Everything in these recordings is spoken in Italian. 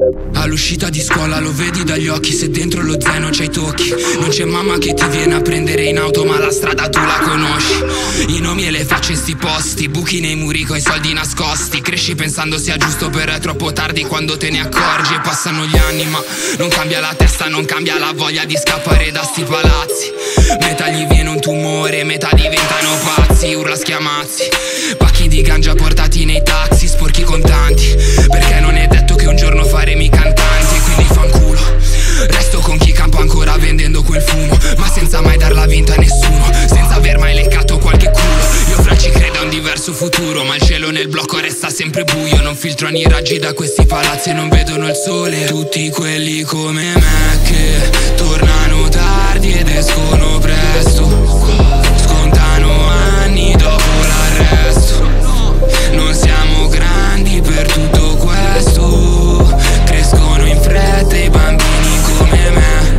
All'uscita di scuola lo vedi dagli occhi, se dentro lo zaino c'hai tocchi. Non c'è mamma che ti viene a prendere in auto, ma la strada tu la conosci. I nomi e le facce in sti posti, buchi nei muri coi soldi nascosti. Cresci pensando sia giusto, però è troppo tardi quando te ne accorgi. E passano gli anni ma non cambia la testa, non cambia la voglia di scappare da sti palazzi. Metà gli viene un tumore, metà diventano pazzi, urla schiamazzi. Pacchi di ganja portati nei taxi, sporchi contanti, perché non è detto che un giorno faremo cantanti. E quindi fanculo, resto con chi campa ancora vendendo quel fumo, ma senza mai darla vinta a nessuno, senza aver mai leccato qualche culo. Io fra ci credo a un diverso futuro, ma il cielo nel blocco resta sempre buio. Non filtrano i raggi da questi palazzi e non vedono il sole. Tutti quelli come me che tornano tardi ed escono presto, scontano anni dopo l'arresto. Non siamo grandi per tutto questo, crescono in fretta i bambini come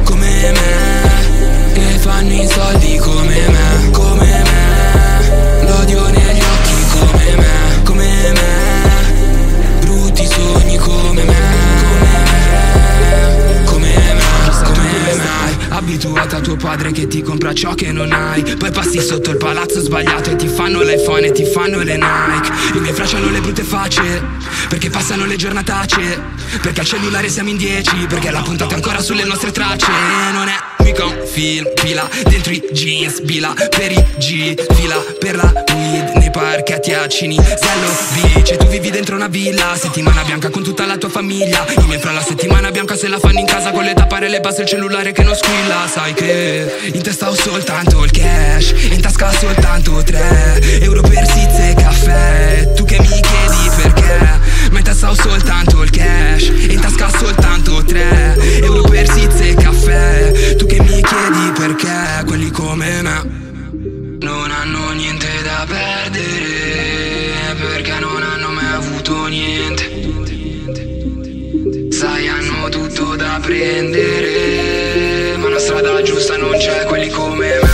me, e fanno i soldi come me, l'odio negli occhi come me, brutti sogni come me. Abituata a tuo padre che ti compra ciò che non hai, poi passi sotto il palazzo sbagliato e ti fanno l'iPhone e ti fanno le Nike. I miei frasi hanno le brutte facce, perché passano le giornatacce, perché al cellulare siamo in 10, perché la puntata è ancora sulle nostre tracce. E non è mica un film, fila dentro i jeans, bila per i G, fila per la weed nei parchetti a Cinisello Beach. E tu vivi dentro una villa, settimana bianca con tutta la tua famiglia. I miei fra la settimana bianca se la fanno in casa con le tappare e le basse e il cellulare che non squilla. Sai che in testa ho soltanto il cash, in tasca soltanto 3 euro per sizze e caffè. Tu che mi chiedi perché, ma in testa ho soltanto il cash, in tasca soltanto 3 euro per sizze e caffè. Tu che mi chiedi perché, quelli come me non hanno niente da perdere, perché non hanno mai avuto niente. Sai, hanno tutto da prendere, ma la strada giusta non c'è, quelli come me.